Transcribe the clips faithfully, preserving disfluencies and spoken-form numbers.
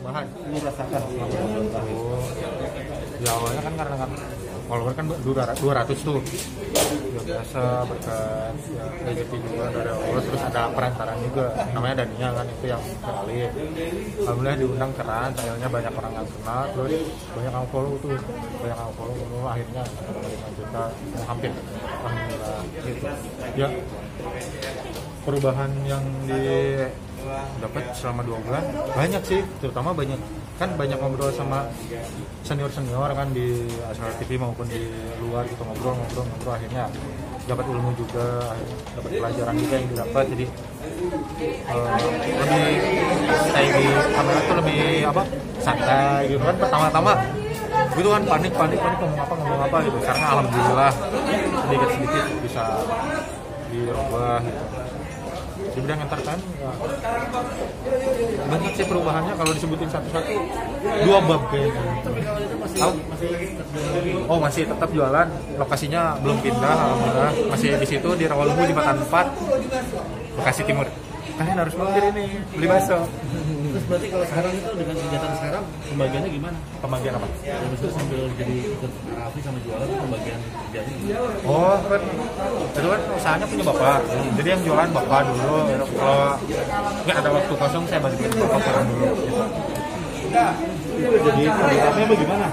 perubahan? Lu rasakan selama dua belas tahun? Oh, ya awalnya kan karena kan follower kan dua ratus tuh, ya biasa berkat ya rezeki juga dari Allah, terus ada perantaraan juga namanya Dania kan, itu yang kenalin. Alhamdulillah diundang keren, sayangnya banyak orang yang kenal, terus banyak yang follow tuh, banyak yang follow, follow akhirnya lima juta, hampir alhamdulillah gitu. Ya perubahan yang didapat selama dua bulan banyak sih, terutama banyak kan banyak ngobrol sama senior-senior kan di Asal T V maupun di luar gitu, ngobrol-ngobrol-ngobrol akhirnya dapat ilmu juga, dapat pelajaran juga yang didapat, jadi uh, lebih stay di kamera tuh lebih apa santai gitu kan. Pertama-tama gitu kan panik panik panik ngomong apa ngomong apa gitu, karena alhamdulillah sedikit-sedikit bisa dirubah gitu. Di bidang entertain ya, banyak sih perubahannya, kalau disebutin satu-satu dua bab kayaknya. Oh, oh masih tetap jualan, lokasinya belum pindah, alhamdulillah masih di situ di Rawalumbu Jembatan empat, Bekasi Timur. Kalian harus mampir ini beli bakso. Terus berarti kalau sekarang itu dengan kegiatan sekarang pembagiannya gimana? Pembagian apa? Ya misalnya sambil jadi ikut Raffi sama jualan, pembagian kerjanya gimana? Oh kan, itu kan usahanya punya bapak, hmm. jadi yang jualan bapak dulu. Kalau nggak ada waktu kosong saya bagiin bapak orang dulu. Gitu. Jadi pembagiannya bagaimana?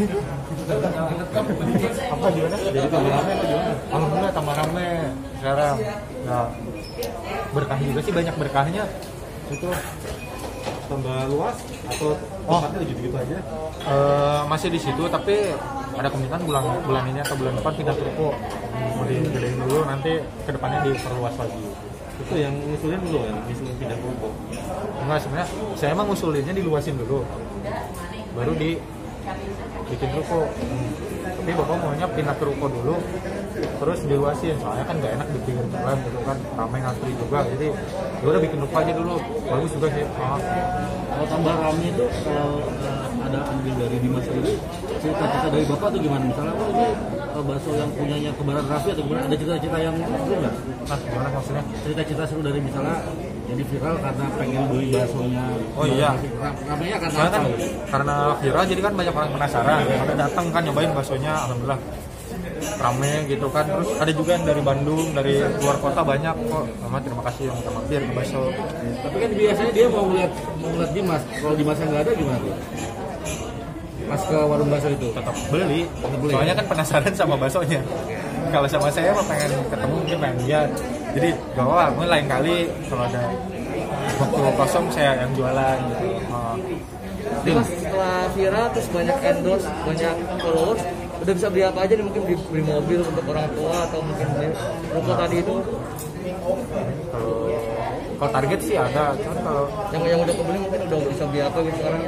Apa gimana? Jadi tambah rame apa gimana? Alhamdulillah tambah rame sekarang. Nah, berkah juga sih, banyak berkahnya. Itu Tambah luas atau tempatnya gitu-gitu aja? Uh, masih di situ, tapi ada kemungkinan bulan bulan ini atau bulan depan pindah toko. Mau digedein dulu, nanti kedepannya diperluas lagi. Itu yang ngusulin dulu ya, ngusulin pindah toko? Enggak, sebenarnya saya emang ngusulinnya diluasin dulu, baru di bikin ruko. Hmm. Tapi bapak maunya pindah ke ruko dulu, terus diluasin, soalnya kan nggak enak di pinggir jalan gitu kan, ramai ngantri juga, jadi ya udah bikin ruko aja dulu, bagus juga sih. Ah. Kalau tambah ramai itu kalau uh, ada ambil dari Dimas sendiri, cerita-cerita dari bapak tuh gimana? Misalnya oh ini uh, bakso yang punyanya Kebaran Raffi atau gimana? Ada cerita-cerita yang seru nggak? Nah, gimana maksudnya? Cerita-cerita seru dari misalnya jadi viral karena pengen beli baksonya. Oh iya. Ramainya karena Soalnya kan apa? karena viral, jadi kan banyak orang penasaran, pada datang kan nyobain baksonya, alhamdulillah rame gitu kan. Terus ada juga yang dari Bandung, dari luar kota banyak kok. Mama terima kasih yang udah mampir ke bakso. Tapi kan biasanya dia mau ngeliat mau ngeliat Dimas. Kalau Dimasnya nggak ada gimana tuh? Pas ke warung bakso itu Tetap beli, beli soalnya ya? kan penasaran sama baksonya. Kalau sama saya mah pengen ketemu, mungkin pengen lihat. Jadi gak apa-apa, mungkin lain kali kalau ada waktu kosong saya yang jualan gitu. Oh. Dimas setelah viral terus banyak endorse, banyak followers, udah bisa beli apa aja nih, mungkin beli, beli mobil untuk orang tua atau mungkin beli ruko tadi itu. Kalau kalau target sih ada, cuman kalau Yang yang udah kebeli mungkin udah bisa beli apa gitu sekarang.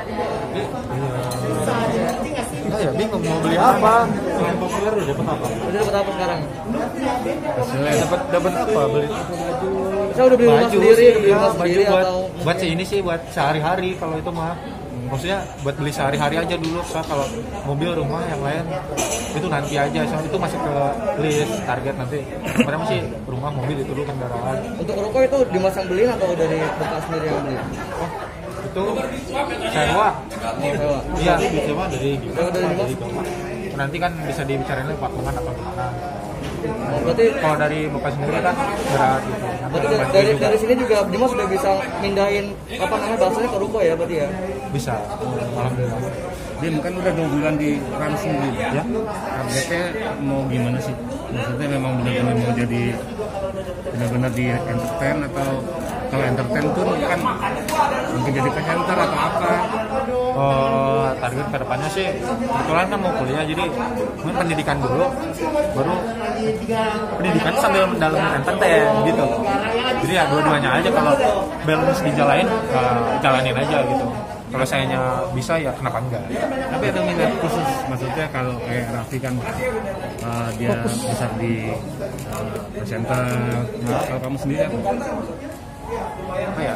ya, ya bingung mau beli apa. yang populer udah dapat apa? Udah dapat apa sekarang? Dapat dapat apa beli? Saya udah beli rumah sendiri, udah beli ya, rumah baju sendiri buat atau buat sih ini sih buat sehari-hari kalau itu mah. Maksudnya buat beli sehari-hari aja dulu, soalnya kalau mobil, rumah yang lain itu nanti aja, soalnya itu masuk ke list target nanti. Padahal masih rumah, mobil itu dulu kendaraan. untuk ruko itu Dimas yang beliin atau dari bapak sendiri yang beli? Oh, itu sewa. Sewa. Iya, Disewa dari Sewa dari Dimas? nanti kan bisa dibicarain lagi patungan atau gimana. Oh, berarti Kalau dari bapak sendiri kan berat gitu. berarti dari, dari, dari sini juga Dimas sudah bisa mindahin apa namanya bahasanya ke ruko ya berarti ya? Bisa, alhamdulillah. Dim kan udah dua bulan di Rans sendiri Ya, targetnya mau gimana sih? Maksudnya memang benar-benar mau jadi benar-benar di entertain atau kalau entertain tuh kan mungkin jadi presenter atau apa? oh, target kedepannya sih kebetulan kan mau kuliah, jadi mungkin pendidikan dulu, baru pendidikan sambil mendalami entertain gitu. Jadi ya dua-duanya aja, kalau balance dijalanin uh, jalanin aja gitu. Kalau sayanya bisa ya kenapa enggak? Tapi ada minat khusus, maksudnya kalau kayak Raffi kan uh, dia bisa di uh, presenter. Nah, kalau kamu sendiri apa? Apa ya?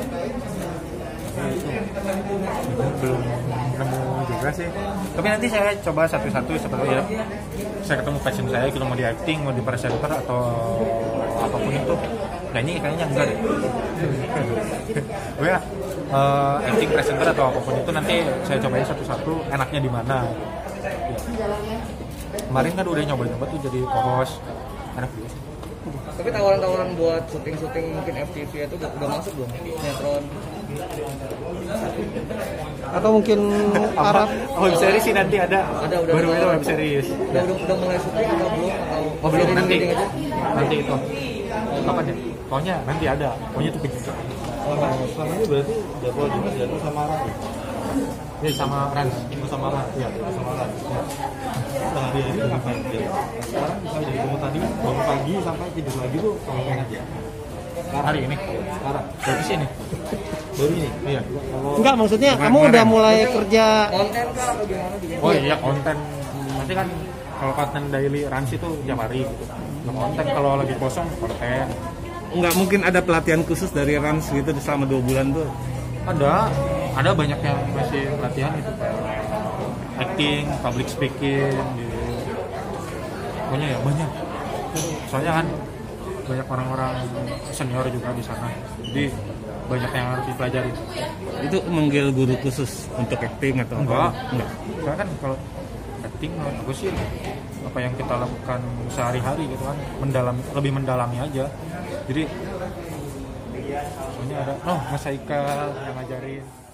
Belum nemu juga sih. Tapi nanti saya coba satu-satu seperti ya. Saya ketemu passion saya, kalau mau di acting, mau di presenter atau apapun itu. Kayaknya kayaknya enggak deh. Oh ya, uh, acting presenter atau apapun itu nanti saya cobain satu-satu enaknya di mana. Ya. Kemarin kan udah nyoba-nyoba tuh jadi co-host, enak juga sih. Tapi tawaran-tawaran buat syuting-syuting mungkin F T V itu udah, udah masuk belum? Sinetron Atau mungkin Arab? Oh, web series sih nanti ada. Ada, udah Baru ada. itu web series. udah, udah, udah mulai syuting atau belum? Atau Oh belum, jadi nanti syuting aja? nanti itu kapan ya? Pokoknya nanti ada, pokoknya itu bikin Selama, selama ini berarti jadwal juga jadwal sama Rans. ya sama Rans. Oh, sama Rans. Iya. Sama Rans. Ya. Nah, hari-hari ngapain dia? Sekarang misalnya dari bangun tadi bangun pagi sampai tidur lagi tuh ngapain aja? Sekarang Hari ini Sekarang dari sini. baru ini. Iya. Enggak, maksudnya Kemarin- kamu udah kemarin. mulai kerja. Konten kah atau gimana juga? Oh iya konten. Nanti kan kalau konten daily Rans itu tiap hari gitu. Nah, konten kalau lagi kosong konten. Nggak mungkin ada pelatihan khusus dari Rans gitu selama dua bulan tuh. Ada, ada banyak yang masih pelatihan itu kayak acting, public speaking, gitu. Pokoknya ya banyak. Soalnya kan banyak orang-orang senior juga di sana, jadi banyak yang harus dipelajari. Itu manggil guru khusus untuk acting atau Enggak, apa? Enggak. Soalnya kan kalau acting menurut aku sih apa yang kita lakukan sehari-hari gitu kan, mendalam, lebih mendalami aja. Jadi soalnya ada, oh Mas Haikal yang ngajarin.